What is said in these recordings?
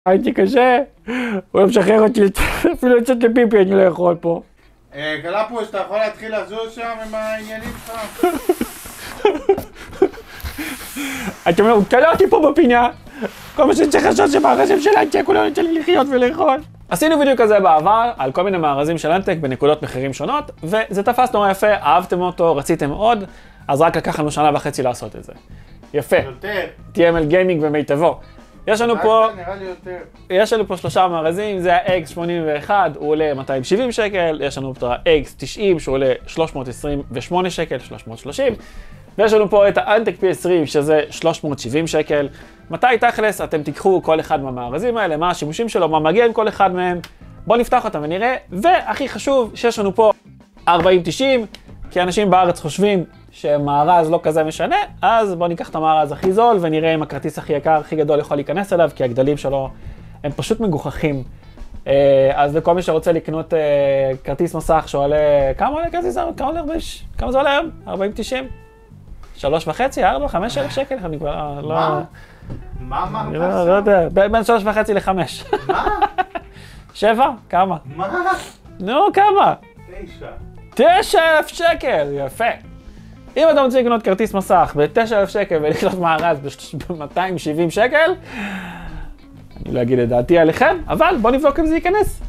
הייתי קשה, הוא לא משחרר אותי, אפילו לצאת לפיפי אני לא יכול פה. גלפוס, אתה יכול להתחיל לזוז שם עם העניינים שלך? אתה אומר, הוא תלה אותי פה בפינה. כל מה שצריך לעשות זה מארזים של אנטק, הוא לא נותן לי לחיות ולאכול. עשינו וידאו כזה בעבר על כל מיני מארזים של אנטק בנקודות מחירים שונות, וזה תפס נורא יפה, אהבתם אותו, רציתם עוד, אז רק לקח לנו 1.5 שנה לעשות את זה. יפה. יותר. TML גיימינג במיטבו. יש לנו פה, נראה לי יותר. יש לנו פה 3 מארזים, זה ה-X81, הוא עולה 270 שקל, יש לנו פה ה-X90 שהוא עולה 328 שקל, 330, ויש לנו פה את האנטק P20 שזה 370 שקל. מתי תכלס אתם תיקחו כל אחד מהמארזים האלה, מה השימושים שלו, מה מגיע עם כל אחד מהם, בואו נפתח אותם ונראה, והכי חשוב שיש לנו פה 40-90, כי אנשים בארץ חושבים שמארז לא כזה משנה, אז בואו ניקח את המארז הכי זול ונראה אם הכרטיס הכי יקר, הכי גדול יכול להיכנס אליו, כי הגדלים שלו הם פשוט מגוחכים. אז לכל מי שרוצה לקנות כרטיס מסך שעולה, כמה עולה כרטיס? כמה זה עולה היום? 40-90? 3.5, 4, 5 אלף שקל? אני כבר לא... מה אמרת? לא יודע, בין 3.5 ל-5. מה? 7? כמה? מה? נו, כמה? 9. 9,000 שקל, יפה. אם אתה רוצה לקנות כרטיס מסך ב-9,000 שקל ולקנות מארז ב-270 שקל, אני לא אגיד את דעתי עליכם, אבל בוא נבדוק אם זה ייכנס.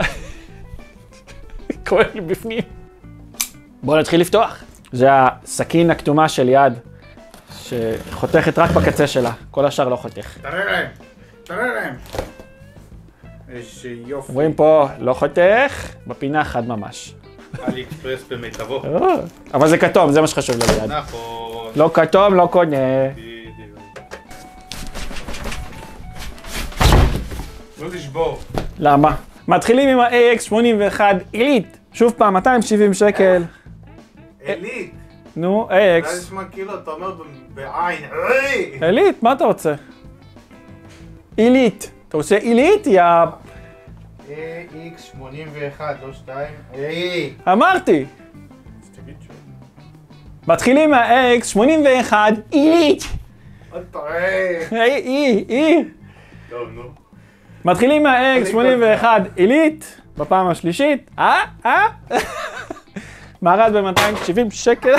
כואב לי בפנים. בוא נתחיל לפתוח. זה הסכין הכתומה של יד, שחותכת רק בקצה שלה, כל השאר לא חותך. תראה להם. איזה יופי. רואים פה, לא חותך, בפינה חד ממש. אלי אקספרס במיטבו. אבל זה כתום, זה מה שחשוב ליד. נכון. לא כתום, לא קונה. לא תשבור. למה? מתחילים עם ה-AX81 עילית, שוב פעם 270 שקל. עילית. נו, זה AX. נשמע כאילו אתה אומר בעין. עילית, מה אתה רוצה? עילית. אתה רוצה עילית? יא... X81, לא 2. אמרתי. מתחילים מה-AX81 עילית. עוד פעם. טוב, נו. מתחילים מה-AX81 עילית, בפעם השלישית. מארז ב-270 שקל.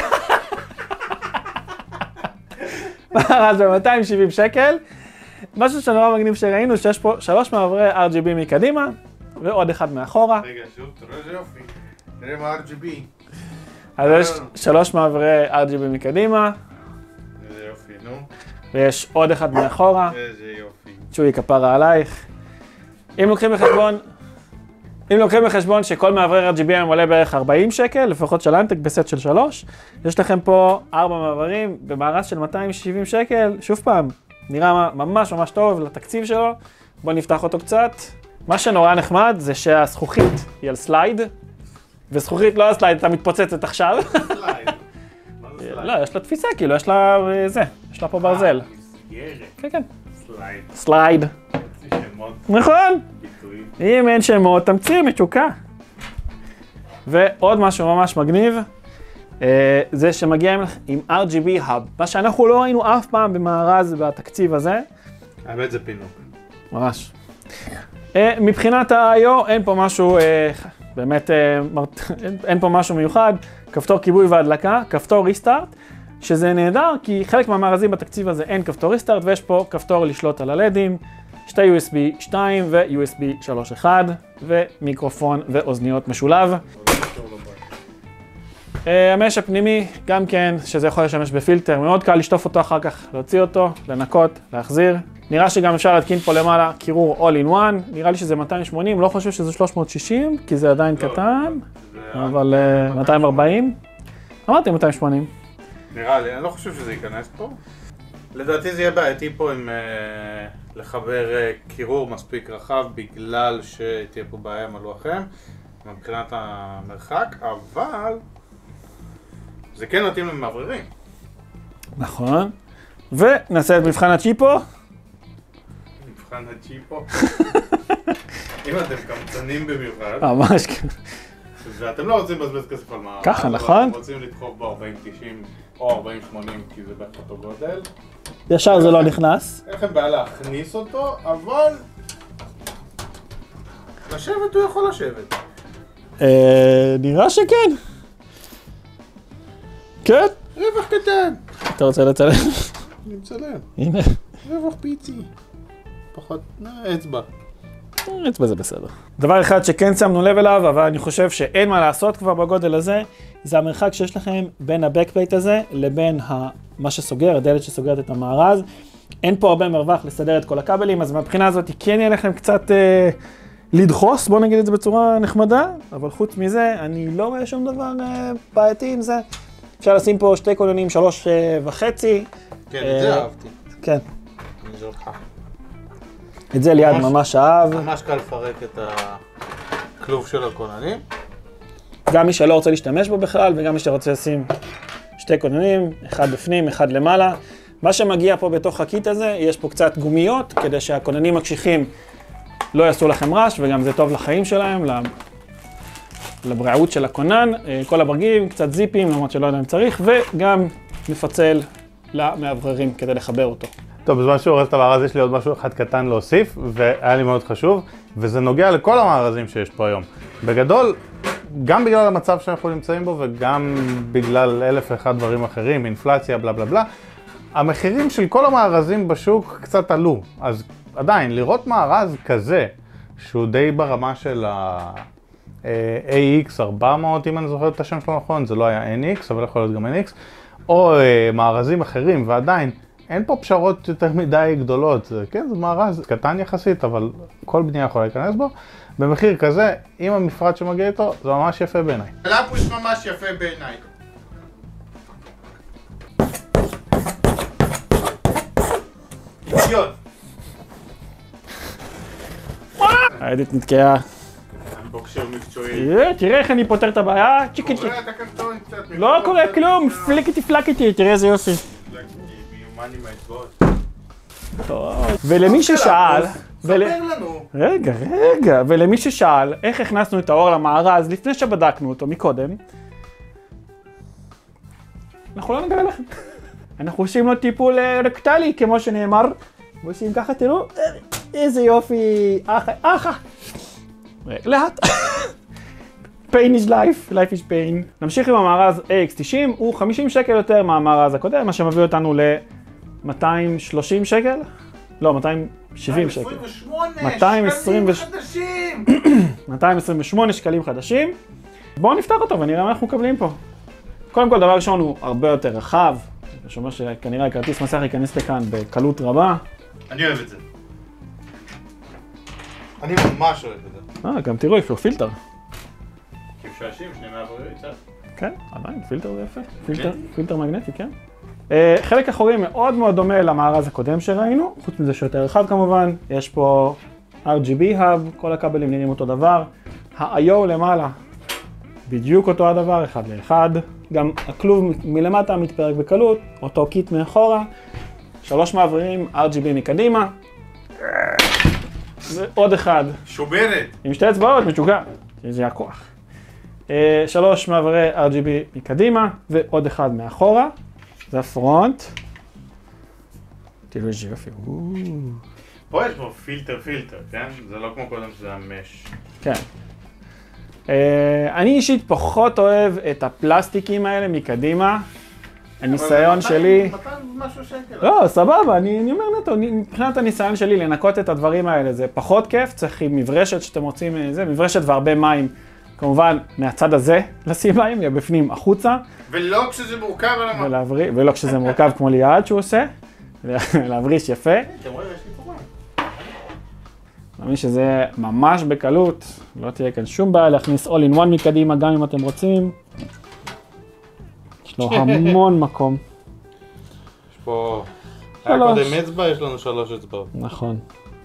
מארז ב-270 שקל. משהו שנורא מגניב שראינו, שיש פה 3 מעברי RGB מקדימה, ועוד אחד מאחורה. רגע, שוב, תראה איזה יופי. נראה מה RGB. אז יש 3 מעברי RGB מקדימה, איזה יופי, נו. ויש עוד אחד מאחורה. איזה יופי. צ'וי כפרה עלייך. אם לוקחים בחשבון שכל מעברי RGB היום עולה בערך 40 שקל, לפחות של אנטק בסט של 3, יש לכם פה 4 מעברים במארז של 270 שקל, שוב פעם, נראה ממש ממש טוב לתקציב שלו. בואו נפתח אותו קצת. מה שנורא נחמד זה שהזכוכית היא על סלייד, וזכוכית לא על סלייד, אתה מתפוצצת עכשיו. סלייד. מה זה סלייד? לא, יש לה תפיסה, כאילו, יש לה זה, יש לה פה ברזל. מסגרת. כן, כן. סלייד. סלייד. זה שמות. נכון. ביטויים. אם אין שמות, תמציא מתשוקה. ועוד משהו ממש מגניב, זה שמגיע עם RGB Hub, מה שאנחנו לא ראינו אף פעם במארז בתקציב הזה. האמת זה פינוק. ממש. מבחינת ה-IO אין פה משהו, באמת, אין פה משהו מיוחד, כפתור כיבוי והדלקה, כפתור ריסטארט, שזה נהדר כי חלק מהמארזים בתקציב הזה אין כפתור ריסטארט, ויש פה כפתור לשלוט על הלדים, 2 USB 2 ו-USB 3.1 ומיקרופון ואוזניות משולב. המש הפנימי גם כן, שזה יכול לשמש בפילטר, מאוד קל לשטוף אותו אחר כך, להוציא אותו, לנקות, להחזיר. נראה שגם אפשר להתקין פה למעלה קירור all in one, נראה לי שזה 280, לא חושב שזה 360, כי זה עדיין קטן, אבל 240. אמרתי 280. נראה לי, אני לא חושב שזה ייכנס פה. לדעתי זה יהיה בעייתי פה עם לחבר קירור מספיק רחב, בגלל שתהיה פה בעיה עם הלוחם, מבחינת המרחק, אבל זה כן מתאים למעבררים. נכון. ונעשה את מבחן הצ'יפו. מבחן הצ'יפו. אם אתם קמצנים במיוחד. ממש כן. ואתם לא רוצים לבזבז כסף על מערב. ככה, נכון? אתם רוצים לדחוף ב-40-90 או 40-80 כי זה בערך אותו גודל. ישר זה לא נכנס. אין לכם בעיה להכניס אותו, אבל לשבת הוא יכול לשבת. נראה שכן. כן. רווח קטן. אתה רוצה לצלם? אני מצלם. הנה. רווח פיצי. פחות, אצבע. אצבע זה בסדר. דבר אחד שכן שמנו לב אליו, אבל אני חושב שאין מה לעשות כבר בגודל הזה, זה המרחק שיש לכם בין הבקפלייט הזה לבין מה שסוגר, הדלת שסוגרת את המארז. אין פה הרבה מרווח לסדר את כל הכבלים, אז מהבחינה הזאת כן יהיה לכם קצת לדחוס, בואו נגיד את זה בצורה נחמדה, אבל חוץ מזה אני לא רואה שום דבר בעייתי עם זה. אפשר לשים פה שתי כוננים 3.5. כן, את זה אהבתי. כן. אני זוכר. את זה ליד ממש אהב. ממש קל לפרק את הכלוב של הכוננים. גם מי שלא רוצה להשתמש בו בכלל, וגם מי שרוצה לשים שתי כוננים, אחד בפנים, אחד למעלה. מה שמגיע פה בתוך הקיט הזה, יש פה קצת גומיות, כדי שהכוננים הקשיחים לא יעשו לכם רעש, וגם זה טוב לחיים שלהם, לבריאות של הכונן. כל הברגים, קצת זיפים, למרות שלא יודע אם צריך, וגם מפצל למאווררים כדי לחבר אותו. טוב, בזמן שהוא אורז את המארז יש לי עוד משהו אחד קטן להוסיף, והיה לי מאוד חשוב, וזה נוגע לכל המארזים שיש פה היום. בגדול, גם בגלל המצב שאנחנו נמצאים בו, וגם בגלל אלף ואחד דברים אחרים, אינפלציה, בלה בלה בלה, המחירים של כל המארזים בשוק קצת עלו. אז עדיין, לראות מארז כזה, שהוא די ברמה של ה-AX400, אם אני זוכר את השם שלו נכון, זה לא היה NX, אבל יכול להיות גם NX, או מארזים אחרים, ועדיין, אין פה פשרות יותר מדי גדולות. כן, זה מארז קטן יחסית, אבל כל בנייה יכולה להיכנס בו. במחיר כזה, עם המפרט שמגיע איתו, זה ממש יפה בעיניי. לפוס ממש יפה בעיניי. אידיוט. העדית נתקעה. בוקשר מקצועי. תראה איך אני פותר את הבעיה. צ'יקי צ'יקי. לא קורה כלום, פליקטי פלקטי, תראה איזה יופי. מיומן עם האצבעות. ולמי ששאל, ספר לנו. רגע, ולמי ששאל איך הכנסנו את האור למארז לפני שבדקנו אותו מקודם, אנחנו לא נגלה לכם. אנחנו עושים לו טיפול רקטלי, כמו שנאמר, ועושים ככה, תראו, איזה יופי, אחלה. לאט. pain is life, life is pain. נמשיך עם המארז AX90, הוא 50 שקל יותר מהמארז הקודם, מה שמביא אותנו ל-230 שקל? לא, 270 שקל. 228 שקלים חדשים. בואו נפתח אותו ונראה מה אנחנו מקבלים פה. קודם כל, דבר ראשון הוא הרבה יותר רחב. זה אומר שכנראה כרטיס מסך ייכנס לכאן בקלות רבה. אני אוהב את זה. אני ממש אוהב את זה. גם תראו, יש לו פילטר. כבשעשים, שני מאווררים קצת. כן, עדיין, פילטר זה יפה. פילטר מגנטי, כן. חלק אחורי מאוד מאוד דומה למארז הקודם שראינו, חוץ מזה שיותר רחב כמובן. יש פה RGB hub, כל הכבלים נראים אותו דבר. ה-IO למעלה, בדיוק אותו הדבר, אחד לאחד. גם הכלוב מלמטה מתפרק בקלות, אותו קיט מאחורה. 3 מאווררים, RGB מקדימה. ועוד אחד. שוברת. עם 2 אצבעות, משוגע. זה הכוח. 3 מעברי RGB מקדימה, ועוד אחד מאחורה. זה הפרונט. תראו איזה יופי. פה יש בו פילטר, כן? זה לא כמו קודם שזה המש. כן. אני אישית פחות אוהב את הפלסטיקים האלה מקדימה. הניסיון שלי... 200 משהו שקל. לא, סבבה, אני אומר נטו, מבחינת הניסיון שלי לנקות את הדברים האלה, זה פחות כיף, צריך עם מברשת שאתם רוצים, זה מברשת והרבה מים. כמובן, מהצד הזה לשים מים, בפנים החוצה. ולא כשזה מורכב על המה. ולא כשזה מורכב כמו ליעד שהוא עושה. להבריש יפה. אתם רואים, יש לי פה מים. מאמין שזה ממש בקלות, לא תהיה כאן שום בעיה להכניס all in one מקדימה, גם אם אתם רוצים. יש לו המון מקום. יש פה... היה קודם אצבע, יש לנו 3 אצבעות. נכון.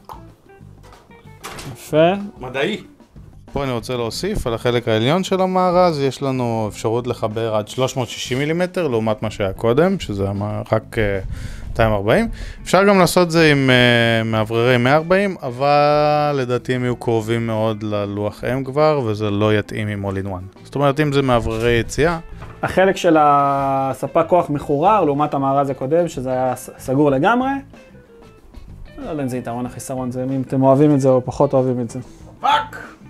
יפה. מדעי. פה אני רוצה להוסיף על החלק העליון של המארז, יש לנו אפשרות לחבר עד 360 מילימטר, לעומת מה שהיה קודם, שזה רק 240. אפשר גם לעשות את זה עם מאווררי 140, אבל לדעתי הם יהיו קרובים מאוד ללוח M כבר, וזה לא יתאים עם all in one. זאת אומרת, אם זה מאווררי יציאה. החלק של הספק כוח מחורר, לעומת המארז הקודם, שזה היה סגור לגמרי. לא יודע אם זה יתרון החיסרון, זה אם אתם אוהבים את זה או פחות אוהבים את זה. פאק!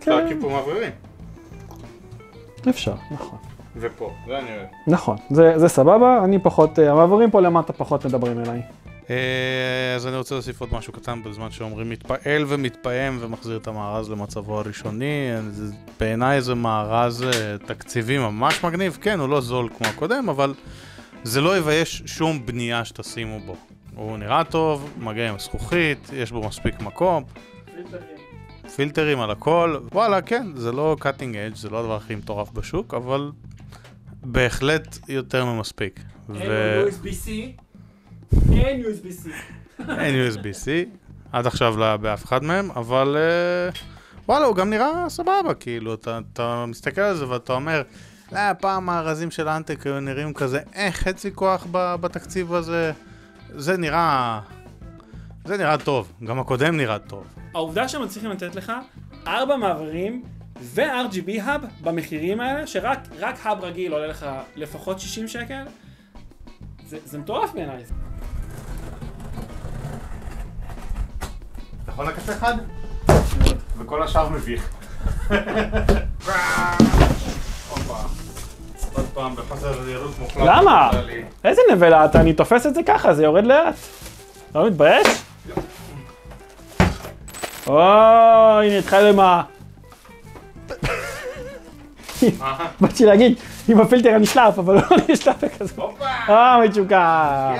אפשר להרכיב פה מעברים. אפשר, נכון. ופה, זה אני אוהב. נכון, זה סבבה, אני פחות, המעברים פה למטה פחות מדברים אליי. אז אני רוצה להוסיף עוד משהו קטן בזמן שאומרים מתפעל ומתפעם ומחזיר את המארז למצבו הראשוני. בעיניי זה מארז תקציבי ממש מגניב, כן, הוא לא זול כמו הקודם, אבל זה לא יבייש שום בנייה שתשימו בו. הוא נראה טוב, מגיע עם זכוכית, יש בו מספיק מקום. פילטרים על הכל, וואלה, כן, זה לא cutting edge, זה לא הדבר הכי מטורף בשוק, אבל בהחלט יותר ממספיק. אין USB-C. אין USB-C. אין USB-C, עד עכשיו לא היה באף אחד מהם, אבל וואלה, הוא גם נראה סבבה, כאילו, אתה מסתכל על זה ואתה אומר, פעם הארזים של אנטק היו נראים כזה, חצי כוח בתקציב הזה, זה נראה טוב, גם הקודם נראה טוב. העובדה שהם צריכים לתת לך 4 מעברים ו-RGB hub במחירים האלה, שרק hub רגיל עולה לך לפחות 60 שקל, זה מטורף בעיניי. אתה יכול לקחת אחד? וכל השאר מביך. עוד פעם, בחוסר זהירות מוחלט. למה? איזה נבלה אתה? אני תופס את זה ככה, זה יורד לאט. לא מתבייש? אוי, הנה התחל עם ה... באתי להגיד, עם הפילטר הנשלף, אבל לא נשלף כזה. מצ'וקה.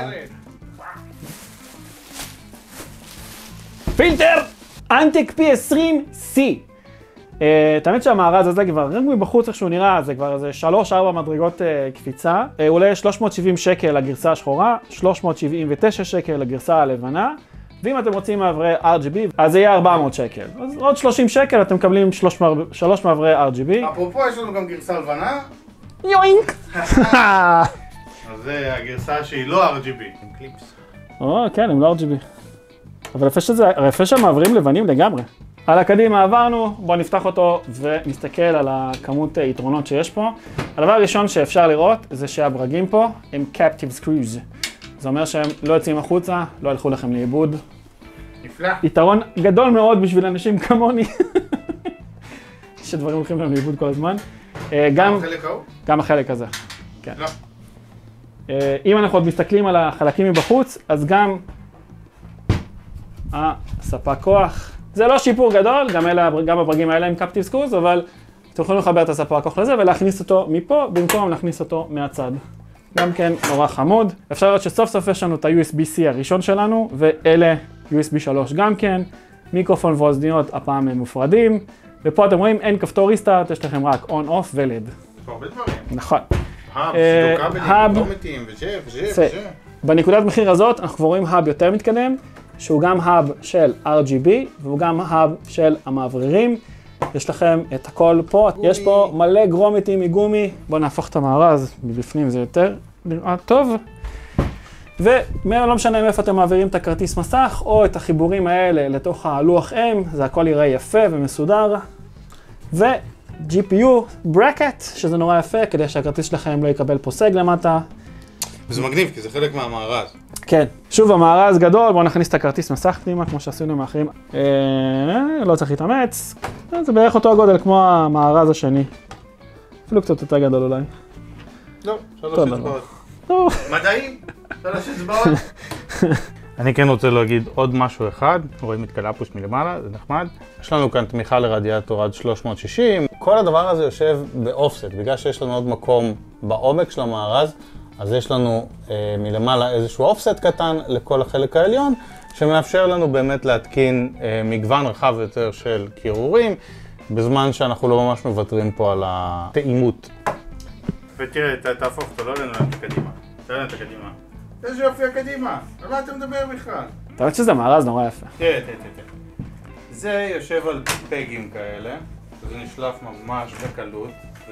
פילטר אנטק P20C. תמיד שהמארז הזה כבר, רק מבחוץ איך שהוא נראה, זה כבר איזה 3-4 מדרגות קפיצה. הוא עולה 370 שקל לגרסה השחורה, 379 שקל לגרסה הלבנה, ואם אתם רוצים מעברי RGB, אז זה יהיה 400 שקל. אז עוד 30 שקל אתם מקבלים 3 מעברי RGB. אפרופו, יש לנו גם גרסה לבנה. יוינק! אז זה הגרסה שהיא לא RGB, עם קליפס. כן, הם לא RGB. אבל יפה שהמעברים לבנים לגמרי. על הקדימה עברנו, בואו נפתח אותו ונסתכל על הכמות יתרונות שיש פה. הדבר הראשון שאפשר לראות זה שהברגים פה הם captive screws. זה אומר שהם לא יוצאים החוצה, לא ילכו לכם לאיבוד. נפלא. יתרון גדול מאוד בשביל אנשים כמוני. שדברים הולכים להם לאיבוד כל הזמן. גם החלק ההוא? גם החלק הזה. כן. לא. אם אנחנו עוד מסתכלים על החלקים מבחוץ, אז גם הספק כוח. זה לא שיפור גדול, גם הברגים האלה הם קפטיב סקרוז, אבל אתם יכולים לחבר את הספק כוח לזה ולהכניס אותו מפה, במקום להכניס אותו מהצד. גם כן נורא חמוד. אפשר לראות שסוף סוף יש לנו את ה-USB-C הראשון שלנו, ואלה USB 3 גם כן. מיקרופון ואוזניות הפעם הם מופרדים. ופה אתם רואים אין כפתור ריסטארט, יש לכם רק on-off ו-LED. יש פה הרבה דברים. נכון. שידור כבלים, קומטים וזה. בנקודת מחיר הזאת אנחנו כבר רואים האב יותר מתקדם, שהוא גם האב של RGB, והוא גם האב של המאווררים. יש לכם את הכל פה, יש פה מלא גרומטים מגומי. בואו נהפוך את המארז, מבפנים זה יותר נראה טוב. ולא משנה מאיפה אתם מעבירים את הכרטיס מסך, או את החיבורים האלה לתוך הלוח M, זה הכל יראה יפה ומסודר. ו-GPU bracket, שזה נורא יפה, כדי שהכרטיס שלכם לא יקבל פה סג למטה. וזה מגניב, כי זה חלק מהמארז. כן. שוב, המארז גדול, בואו נכניס את הכרטיס מסך פנימה, כמו שעשינו עם האחרים. לא צריך להתאמץ. זה בערך אותו הגודל כמו המארז השני. אפילו קצת יותר גדול אולי. לא, 3 אצבעות. מדעי, 3 אצבעות. אני כן רוצה להגיד עוד משהו אחד, רואים את קלאפוש מלמעלה, זה נחמד. יש לנו כאן תמיכה לרדיאטור עד 360. כל הדבר הזה יושב באופסט, בגלל שיש לנו עוד מקום בעומק של המארז, אז יש לנו מלמעלה איזשהו אופסט קטן לכל החלק העליון, שמאפשר לנו באמת להתקין מגוון רחב יותר של קירורים, בזמן שאנחנו לא ממש מוותרים פה על התאימות. ותראה, תהפוך אותו, לא לנהלת קדימה. תראה את הקדימה. איזה יופי הקדימה, על מה אתה מדבר בכלל? אתה רואה שזה מארז נורא יפה. תראה. זה יושב על פגים כאלה, וזה נשלף ממש בקלות,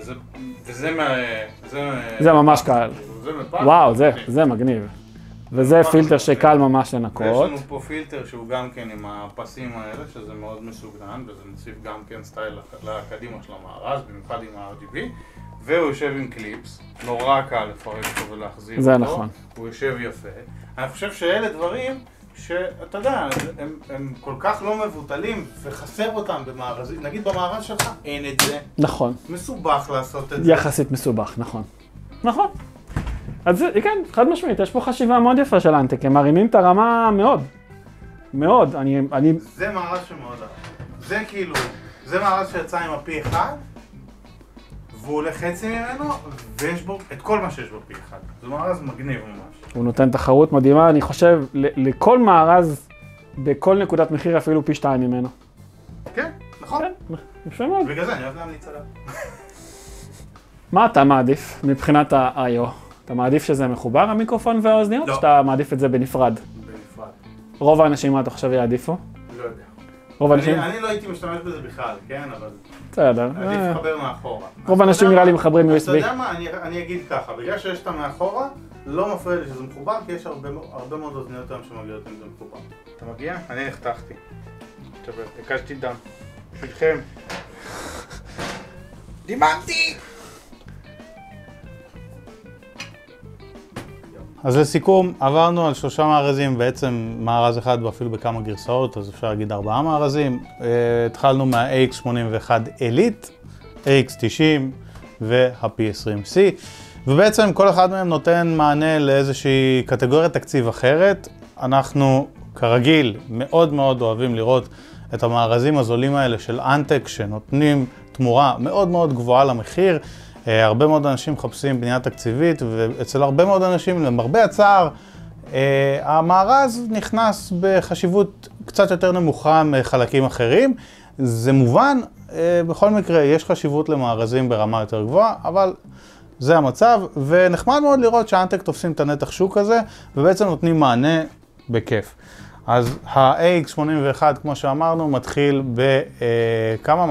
זה ממש קל. וואו, זה מגניב. וזה פילטר שקל ממש לנקות. יש לנו פה פילטר שהוא גם כן עם הפסים האלה, שזה מאוד מסוגנן, וזה מוסיף גם כן סטייל לקדימה של המארז, במיוחד עם ה-RGB. והוא יושב עם קליפס, נורא קל לפרק אותו ולהחזיר אותו. זה נכון. הוא יושב יפה. אני חושב שאלה דברים שאתה יודע, הם כל כך לא מבוטלים וחסר אותם במארזים, נגיד במארז שלך אין את זה. נכון. מסובך לעשות את זה. יחסית מסובך, נכון. נכון. אז כן, חד משמעית, יש פה חשיבה מאוד יפה של אנטק, הם מרימים את הרמה מאוד. מאוד, אני... זה מארז שמאוד אהב. זה כאילו, זה מארז שיצא עם הפי אחד, והוא עולה חצי ממנו, ויש בו את כל מה שיש בו פי אחד. זה מארז מגניב ממש. הוא נותן תחרות מדהימה, אני חושב, לכל מארז, בכל נקודת מחיר אפילו פי 2 ממנו. כן, נכון. כן, יפה מאוד. בגלל זה אני אוהב להמליץ עליו. מה אתה מעדיף מבחינת ה-IO? אתה מעדיף שזה מחובר, המיקרופון והאוזניות? לא. שאתה מעדיף את זה בנפרד? בנפרד. רוב האנשים, מה אתה חושב יעדיפו? לא יודע. רוב האנשים? אני לא הייתי משתמש בזה בכלל, כן? אבל בסדר. עדיף לחבר מאחורה. רוב האנשים נראה לי מחברים USB. אתה יודע מה? אני אגיד ככה, בגלל שיש את המאחורה, לא מפריע לי שזה מחובר, כי יש הרבה מאוד אוזניות היום שמגיעות עם זה מחובר. אתה מגיע? אני נחתכתי. הקשתי דם. בשבילכם. דימנתי! אז לסיכום, עברנו על 3 מארזים, בעצם מארז אחד ואפילו בכמה גרסאות, אז אפשר להגיד 4 מארזים. התחלנו מה-AX81 Elite, AX90 וה-P20C, ובעצם כל אחד מהם נותן מענה לאיזושהי קטגוריית תקציב אחרת. אנחנו כרגיל מאוד מאוד אוהבים לראות את המארזים הזולים האלה של אנטק, שנותנים תמורה מאוד מאוד גבוהה למחיר. הרבה מאוד אנשים מחפשים בנייה תקציבית, ואצל הרבה מאוד אנשים, למרבה הצער, המארז נכנס בחשיבות קצת יותר נמוכה מחלקים אחרים. זה מובן, בכל מקרה יש חשיבות למארזים ברמה יותר גבוהה, אבל זה המצב, ונחמד מאוד לראות שאנטק תופסים את הנתח שוק הזה, ובעצם נותנים מענה בכיף. אז ה-AX81, כמו שאמרנו, מתחיל בכמה?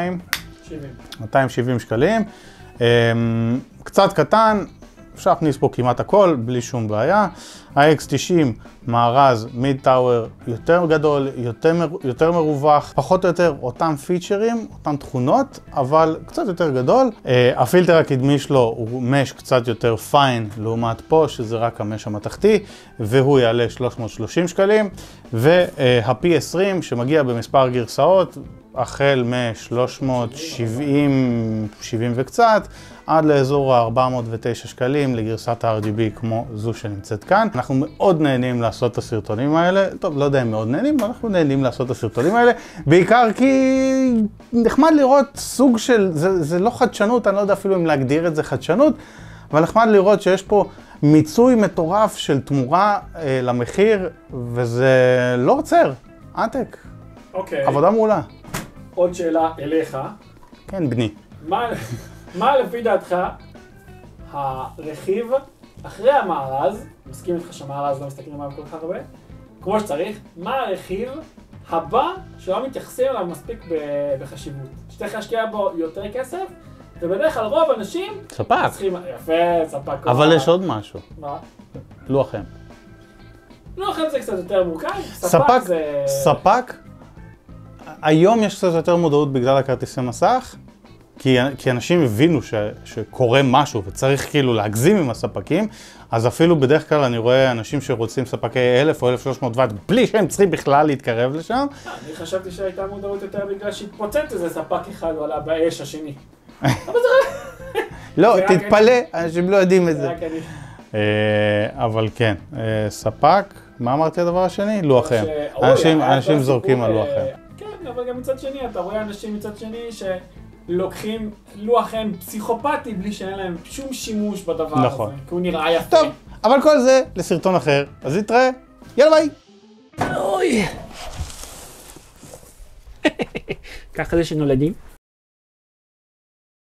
270 שקלים. קצת קטן, אפשר להכניס פה כמעט הכל, בלי שום בעיה. ה-X90 מארז מיד טאוור יותר גדול, יותר מרווח, פחות או יותר אותם פיצ'רים, אותם תכונות, אבל קצת יותר גדול. הפילטר הקדמי שלו הוא מש קצת יותר פיין לעומת פה, שזה רק המש המתחתי, והוא יעלה 330 שקלים. וה-P20 שמגיע במספר גרסאות, החל מ-370 וקצת, עד לאזור ה-409 שקלים לגרסת ה-RGB כמו זו שנמצאת כאן. אנחנו מאוד נהנים לעשות את הסרטונים האלה. טוב, לא יודע אם מאוד נהנים, אבל אנחנו נהנים לעשות את הסרטונים האלה. בעיקר כי נחמד לראות סוג של, זה לא חדשנות, אני לא יודע אפילו אם להגדיר את זה חדשנות, אבל נחמד לראות שיש פה מיצוי מטורף של תמורה למחיר, וזה לא עוצר. אנטק. אוקיי. עבודה מעולה. עוד שאלה אליך. כן, בני. מה לפי דעתך הרכיב אחרי המארז, מסכים איתך שהמארז לא מסתכלים עליו כל כך הרבה, כמו שצריך, מה הרכיב הבא שלא מתייחסים אליו מספיק בחשיבות? שצריך להשקיע בו יותר כסף, ובדרך כלל רוב אנשים... ספק. יפה, ספק. אבל יש עוד משהו. מה? לוח אם. לוח אם זה קצת יותר מורכב, ספק זה... ספק, היום יש קצת יותר מודעות בגלל הכרטיסי מסך, כי אנשים הבינו שקורה משהו וצריך כאילו להגזים עם הספקים, אז אפילו בדרך כלל אני רואה אנשים שרוצים ספקי 1000 או 1300 וואט, בלי שהם צריכים בכלל להתקרב לשם. אני חשבתי שהייתה מודעות יותר בגלל שהתפוצץ איזה ספק אחד ועלה באש השני. לא, תתפלא, אנשים לא יודעים את זה. אבל כן, ספק, מה אמרתי הדבר השני? לוח אם. אנשים זורקים על לוח אם. כן, אבל גם מצד שני, אתה רואה אנשים מצד שני שלוקחים לוח אם פסיכופתי בלי שאין להם שום שימוש בדבר הזה. נכון. כי הוא נראה יפה. טוב, אבל כל זה לסרטון אחר, אז נתראה, יאללה ביי! אוי! ככה זה שנולדים.